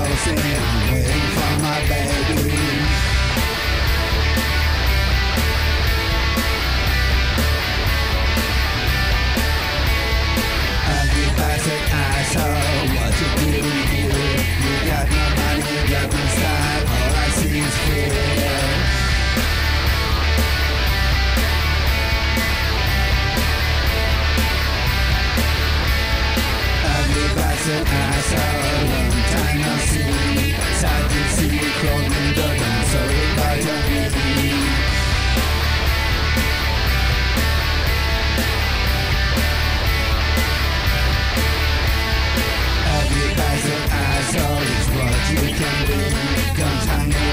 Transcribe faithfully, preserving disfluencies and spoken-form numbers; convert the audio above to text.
closing, I'm waiting for my baby. Ugly bastard asshole, what you do here? You got no money, you got no style, all I see is fear. Ugly bastard asshole, long time no see. Sad to see you crawling the gun, so goodbye to me. Ugly bastard asshole is what you can be. Don't hang